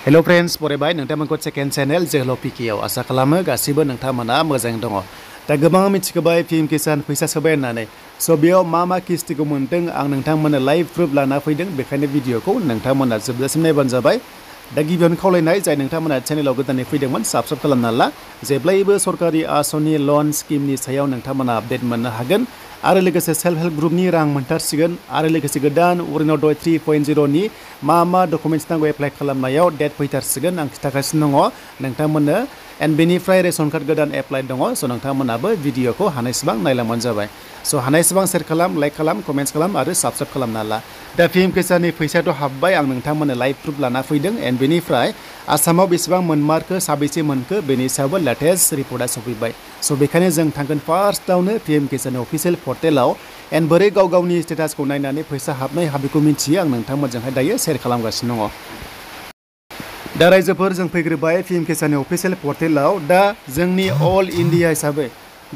Hello friends बरायबाय नोंथांमोनखौ second channel जोहलाव पिकेआव आसा खालामो गासिबो नोंथांमोना मोजाङै दङ। दा गोबां मिथिगोबाय पिएम किसान फैसा सोबाय होननानै स' बेयाव मा किस्तिखौ मोनदों आं नोंथांमोननो लाइभ प्रुफ लाना फैदों बेखायनो भिडिअखौ नोंथांमोना जोबजासिम नायबानो जाबाय। दा गिबियावनो खावलायनाय जाय नोंथांमोना चेनेलाव गोदानै फैदोंमोन साबस्क्राइब खालामना ला जेब्लायबो सरकारि आसनि लन स्किमनि सायाव नोंथांमोना आपडेट मोननो हागोन आरो लोगोसे सेल्फ हेल्प ग्रुपनि रां मोनथारसिगोन आरो लोगोसे गोदान अरुणोदय 3.0 नि मा डकुमेन्ट्स नांगौ एप्लाइ खालामनायाव डेट फैथारसिगोन आं खिथागासिनो दङ नोंथांमोननो एन्ड बेनिफ्राय रेशन कार्ड गोदान एप्लाइ दङ स' नोंथांमोनाबो भिडिअखौ हानायसेबां नायलांबानो जाबाय। स' हानायसेबां शेयार खालाम लाइक खालाम कमेन्ट्स खालाम आरो साबस्क्राइब खालामना ला। दा पिएम किसाननि फैसायाथ' हाबबाय आं नोंथांमोननो लाइभ प्रुफ लाना फैदों एन्ड बेनिफ्राय आसामाव बेसेबां मोनमारखो साबेसे मोनखो बेनि सायावबो लेटेस्ट रिपर्टआ सफैबाय। स' बेखायनो जों थांगोन फार्स्टआवनो पिएम किसाननि अफिसियेल पर्टेलाव एन्ड बोरै गावनि स्टेटासखौ नायनानै फैसा हाबनाय हाबिखौ मिन्थियो आं नोंथांमोनजोंहाय दायो शेयार खालामगासिनो दङ। दा रायजोफोर जों फैग्रोबाय पिएम किसाननि अफिसियेल पर्टेलाव दा जोंनि अल इन्डिया हिसाबै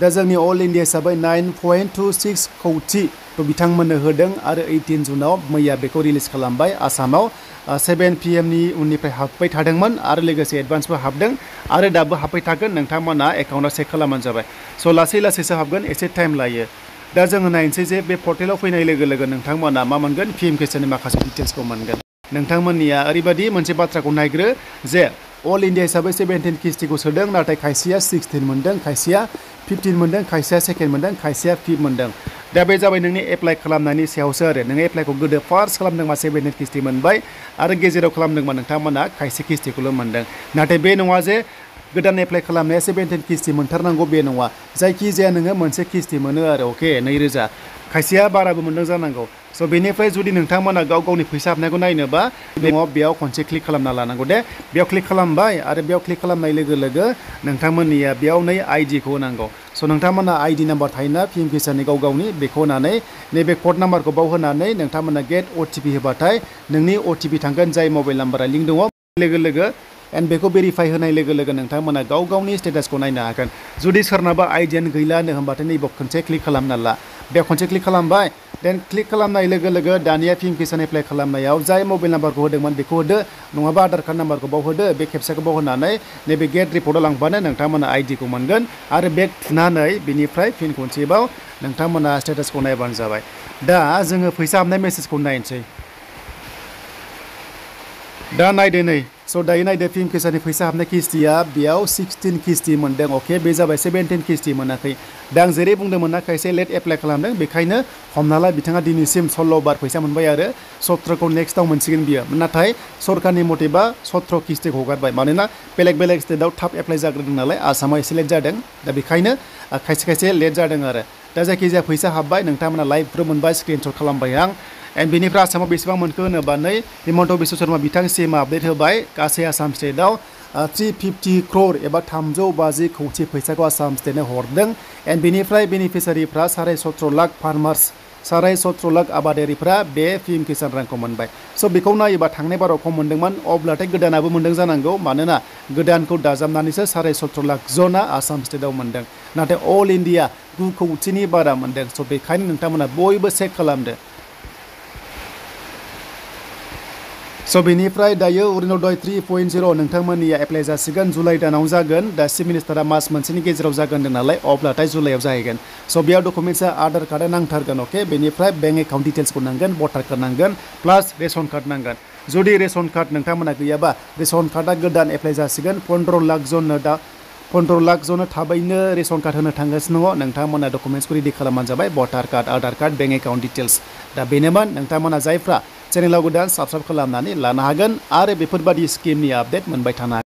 9.26 कौटि बिथांमोननो होदों आरो 18 जुनाव मैया बेखौ रिलिज खालामबाय। आसामाव 7 PM नि उननिफ्राय हाबबाय थादोंमोन आरो लोगोसे एडभान्सबो हाबदों आरो दाबो हाबबाय थागोन नोंथांमोना एकाउन्टआव चेक खालामबानो जाबाय। स' लासैसो हाबगोन एसे टाइम लायो। दा जोङो नायनोसै जे बे पर्टेलाव फैनाय लोगो नोंथांमोना मा मोनगोन पिएम किसाननि माखासे डिटेल्सखौ मोनगोन। नोंथांमोननिया ओरैबायदि मोनसे बाथ्राखौ नायग्रो जे अल इन्डिया हिसाबै 17 किस्तिखौ सोदों नाथाय खायसेया 16 मोनदों खायसेया 15 मोनदों खायसेया सेकेन्ड मोनदों खायसेया 5 मोनदों। दा बे जाबाय नोंनि एप्लाइ खालामनायनि सायावसो आरो नोङो एप्लाइखौ गोदो फार्स्ट खालामदोंबा 17 किस्ति मोनबाय आरो गेजेराव खालामदोंबा नोंथांमोना खायसे किस्तिखौल' मोनदों। नाथाय बे नङा जे गोदान एप्लाइ खालामनाया 17 किस्ति मोनथारनांगौ बे नङा जायखिजाया नोङो मोनसे किस्ति मोनो आरो अके 2000 खायसेया बाराबो मोनदों जानांगौ। स' बेनिफ्राय जुदि नोंथांमोना गावनि फैसा हाबनायखौ नायनोबा बेयाव खनसे क्लिक खालामना लानांगौ दे बेयाव क्लिक खालामबाय आरो बेयाव क्लिक खालामनाय लोगो नोंथांमोननिया बेयाव नै आइडिखौ होनांगौ। स' नोंथांमोना आइडि नाम्बार थायोना पिएम किसाननि गावनि बेखौ होनानै नैबे कड नाम्बारखौ बाव होनानै नोंथांमोना गेट OTP होबाथाय नोंनि OTP थांगोन जाय मबाइल नाम्बारा लिंक दङ लोगो एन्ड बेखौ भेरिफाइ होनाय लोगो नोंथांमोना गावनि स्टेटासखौ नायनो हागोन। जुदि सोरनाबा आइडियानो गैलानो होनबाथाय नैबाव खनसे क्लिक खालामना ला बेयाव खनसे क्लिक खालामबाय देन क्लिक खालामनाय लोगो दानिया पिएम किसान एप्लाइ खालामनायाव जाय मबाइल नाम्बारखौ होदोंमोन बेखौ होदो नङाबा आधार कार्ड नाम्बारखौ बाव होदो बे खेबसेखौ बाव होनानै नैबे गेट रिपर्टआव लांबानो नोंथांमोना आइडिखौ मोनगोन आरो बेक थुनानै बेनिफ्राय फिन खनसेबाव नोंथांमोना स्टेटासखौ नायबानो जाबाय। दा जोङो फैसा हाबनाय मेसेजखौ नायनोसै। दा नायदो नै स' दायो नायदो पिएम किसाननि फैसा हाबनाय किस्तिया बेयाव 16 किस्ति मोनदों अके बे जाबाय 17 किस्ति मोनाखै। दा आं जेरै बुंदोंमोन ना खायसे लेट एप्लाइ खालामदों बेखायनो हमना ला बिथाङा दिनैसिम 16 बार फैसा मोनबाय आरो 17खौ नेक्स्टआव मोनसिगोन बियो नाथाय सरकारनि मथेबा 17 किस्तिखौ हगारबाय मानोना बेलेग स्टेटआव थाब एप्लाइ जाग्रोदों नालाय आसामाव एसे लेट जादों दा बेखायनो खायसे लेट जादों आरो दा जायखिजाया फैसा हाबबाय नोंथांमोना लाइभ प्रुफ मोनबाय स्क्रिनशट खालामबाय आं एन्ड बेनिफ्राय आसामाव बेसेबां मोनखो होनोबा नै हिमन्त बिश्व शर्मा बिथांसिम आपडेट होबाय गासै आसाम स्टेटआव 350 crore एबा 350 कौटि फैसाखौ आसाम स्टेटनो हरदों एन्ड बेनिफ्राय बेनिफिसारिफ्रा 17.5 लाख फार्मार्स 17.5 लाख आबादारिफ्रा बे पिएम किसान रांखौ मोनबाय। स' बेखौ नायोबा थांनाय बाराव खम मोनदोंमोन अब्लाथाय गोदानाबो मोनदों जानांगौ मानोना गोदानखौ दाजाबनानैसो 17.5 लाख जना आसाम स्टेटआव मोनदों नाथाय अल इन्डिया 2 कौटिनि बारा मोनदों। स' बेखायनो नोंथांमोना बयबो चेक खालामदो। स' बेनिफ्राय दायो अरुणोदय 3.0 नोंथांमोननिया एप्लाइ जासिगोन जुलाइ दानाव जागोन दा चिफ मिनिस्टारा मास मोनसेनि गेजेराव जागोन नालाय अब्लाथाय जुलाइआव जाहैगोन। स' बेयाव डकुमेन्ट्सआ आधार कार्डआ नांथारगोन अके बेनिफ्राय बेंक एकाउन्ट डिटेल्सखौ नांगोन भटार कार्ड नांगोन प्लास रेशन कार्ड नांगोन। जुदि रेशन कार्ड नोंथांमोना गैयाबा रेशन कार्डआ गोदान एप्लाइ जासिगोन 15 लाख जननो थाबैनो रेशन कार्ड होनो थांगासिनो दङ नोंथांमोना डकुमेन्ट्सखौ रेडि खालामबानो जाबाय voter card Aadhaar card bank account details. दा बेनोमोन नोंथांमोना जायफ्रा चेनेलाव गोदान साबस्क्राइब खालामनानै लानो हागोन आरो बेफोरबादि स्किमनि आपडेट मोनबाय थानो हागोन।